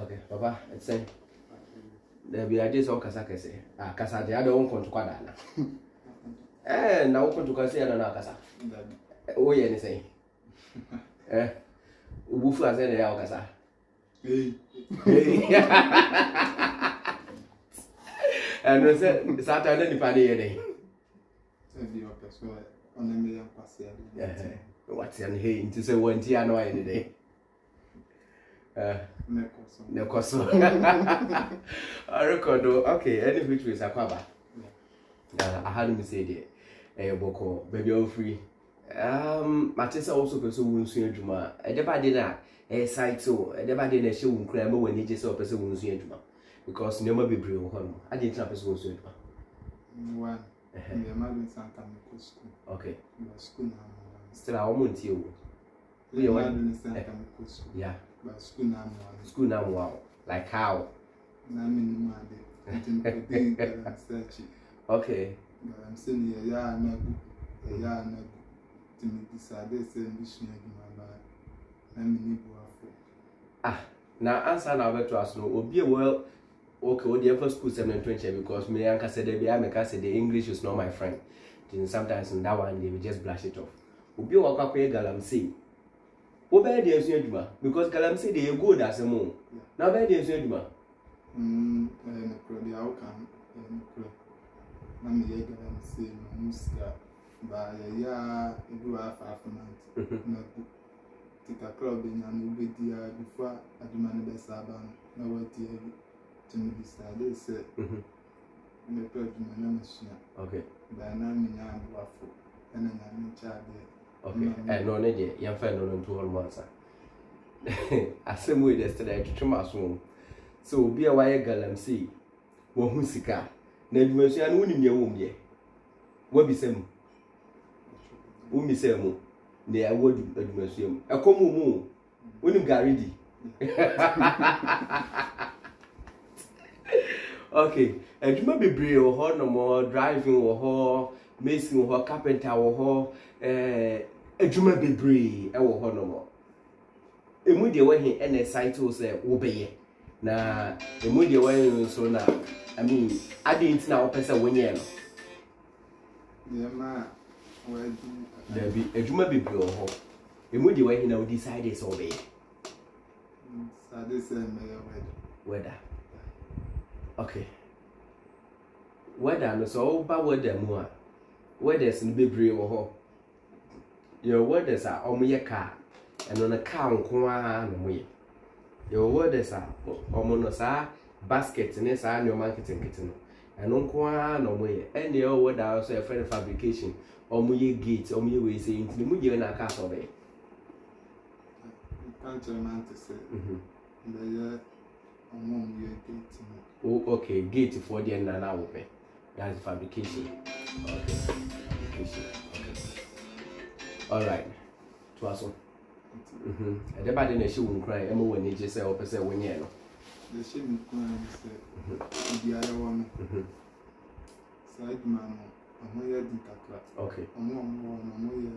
Okay, Papa, it's saying there be ideas of Casacase. Ah, Casa, the other one come to Quadana. Eh, now come to Casa and Casa. Oh, yeah, anything. Eh, Woof as any Alcasa. Hey. And we said Saturday, the party day. What's in here to say 1 year no any day? No coso. I record, okay, any which was a cover. I had me say, a boko, baby, all free. Matissa also pursue Juma. A deba dinner, a sight so, a deba dinner show cram when he just saw pursue Juma. Because no more be brave home. I didn't have pursue Juma. One, the Madden Santa school. Okay. School now. Still, I won't you. We are in Santa school. Yeah. But school now. School now, wow. Like how? Okay. But I'm saying, yeah, no, to me decided to send this ah, now answer now better to us. No, will be well. Okay, what the first school 720 because me and said the English is not my friend. Then sometimes in that one they will just brush it off. Obi walk up here Galamsay. Obe dey ensu aduma because Galamsay dey good as a moon. Now be dey ensu aduma. No problem. How can na me ye Galamsay no muska ba ya do half month. Na tika club in an ubedia before aduma ne be saba na wati to me decide say me problem na machine. Okay. Ba na me nya abafo na na me charge. Okay, no, Nadia, young friend on 2 months. I same way yesterday to Chumas. So be a wire Galamsay. Wahusika. Ned Mercy and winning your womb ye. What be some? Umi Samu. They are wood at Museum. A common moon. Winning Garidi. Okay, and you might be brave or no more driving or mason or carpenter or Juma be brave, I will honor more. A moody way and a sight to say, obey. Now, a moody way so now. I mean, I didn't know person when you know. Yeah, ma, there be a Juma be brave or a moody way he now decided to obey. So this is weather. Okay. Weather no so bad weather more. Weather's in be brave or your weathers are on your car and on a car on way. Your weathers are on baskets in this annual marketing kitten and on Kwan no way. And the old weather also a friend fabrication or my gates or me way saying to the moody in a castle bay. Can't man to say. Oh, okay, gate for the end and now pay. That's fabrication. Okay. Fabrication. Okay. Alright. To us. And the bad in a shoe won't cry. Emma when you just say, or say, when you know. The shame cry, the other one. Side man, I'm here in Kakra. Okay. I'm one,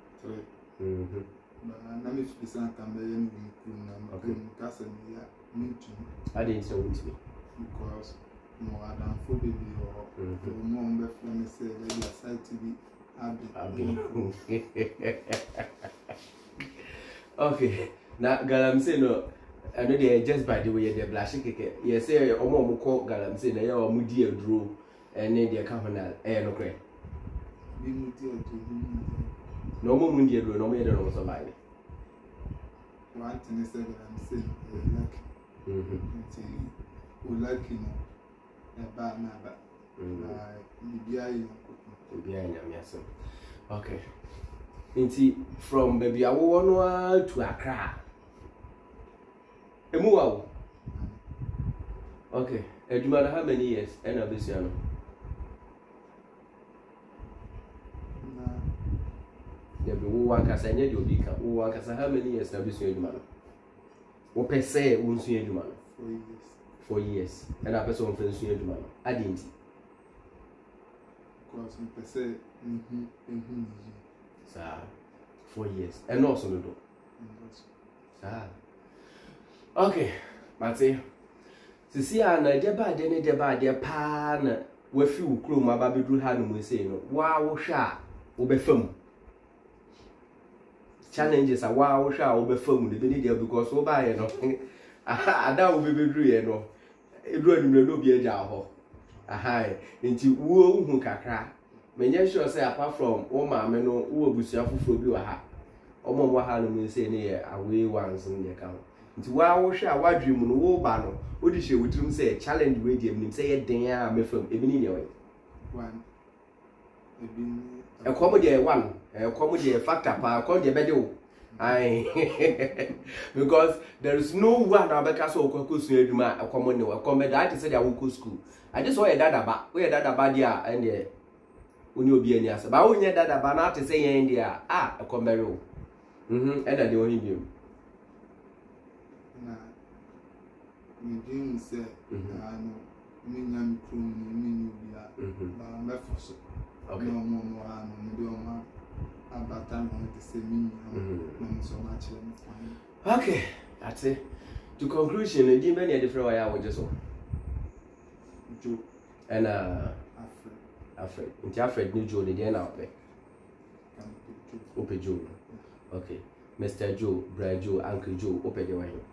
but I'm not if Santa Mayan in Castle. I didn't know it because no Adam for baby or no let me say that you side to be okay. Now Galamsay no I know they just by the way they're blushing cake. Yes, say or more call Galamsay na your moody draw and then they come on air no cray. No more moody draw, no matter what somebody. One thing is that I'm saying lucky. Lucky no okay. Inti from baby Awono to Accra. Emuwa. Okay. Do you matter how many years? And of this year. There be one cast and you be one cast. How many years have you seen, man? What per se, won't see you, man? 4 years. 4 years. And I person for you, man. I didn't. Because per se, sir, 4 years. And also, no. Sir. Okay. Mate. Sisi ana de ba de pa na wafi ukro ma ba bedru ha no mu sei no. Wa wo hwa wo be fam. Challenges are wa wo hwa wo be fam de be ni there because wo ba ye no. Ada wo be bedru ye no. Edru anumre no bi agya ho. Ahai. Nti wo hu kakra. Menye sure say apart from wo maame no wo abusua foforo bi wa ha. Omo wa ha no mu sei ne ye away ones ne ka ho. Nti wa wo hwe a wadwe mu no wo ba no odi hwe wotrum say challenge we dey nim say ye den a mefam ebi ni ne we one ebi ni ekomo dey one ekomo dey factor pa ko dey be dey wo ai because there is no one abeka so okoko su aduma ekomo ne ekomo that say they wo school I just saw your dada ba we dada ba dia and dey oni obi ani asa ba wo nye dada ba na ate say yen dia ekomo re wo and dey oni bi me dream say no me nyam krum me bia ba me foso okay no mo no me do ma abata no te say me no so na chere me okay that's it to conclusion the demon e different way I would just so Joe and Alfred nti Alfred ni Joe dey na ope Joe okay Mr. Joe Bra Joe Uncle Joe ope dey one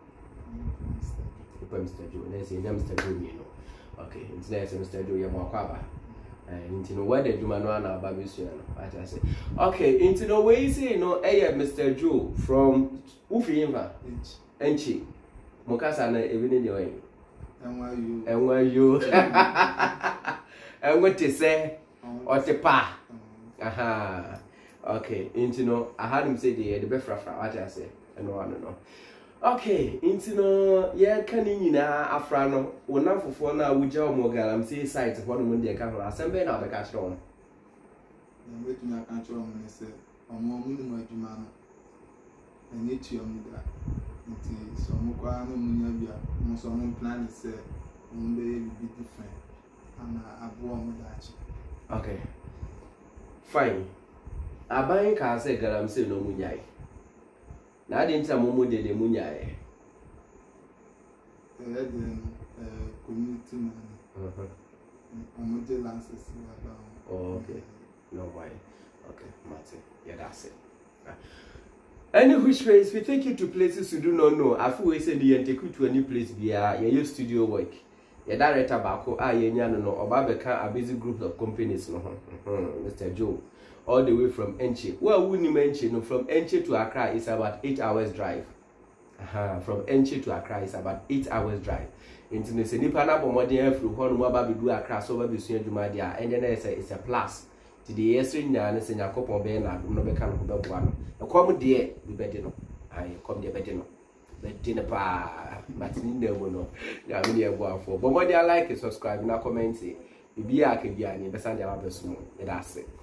Mr. Joe, let's say Mr. Joe, you know. Okay, it's nice, Mr. Joe, you're more quaba. And you know what they do, man, about Miss I say. Okay, into the way you say, no, Mr. Joe from Ufiimba, Enchi, Mokasana, even in the way. And where you, and what to say, or the pa. Aha, okay, into no, I had him say the best what I say, and no one know. Okay, into no, yeah, can you na afrano, or now for now, we job more Galamsay site of 1 month, camera, assemble now the cash on. I'm waiting a control when I say, I'm more minimum demand. I need to that. So, Mukano Munabia, most of my plan is say, one day will be different. And I've won that. Okay, fine. I buy car say Galamsay no Munyai. Na dị nta momo de de munya e community man omoje lances okay no why okay Martin yeah that's it any which ways we take you to places you do not know afu we say the take you to any place bia your studio work your director bako ye nya no oba beka a busy group of companies no Mr. Joe all the way from Enchi. Well, we mention no, from Enchi to Accra is about 8 hours drive. From Enchi to Accra is about 8 hours drive. Into the Nipa na bomodien through one mobile be do Accra so be suen dwuma dia and then it's a plus. To the yesterday na na senya kopon be na no be kan ko be boa no. E kom de be bede no. Ai kom de bede no. Bede ne pa matini na mo no. Ya me e boa for. Bomodien like, subscribe na comment. Bibia ke bia ni be san dia ba be so mo. E da se.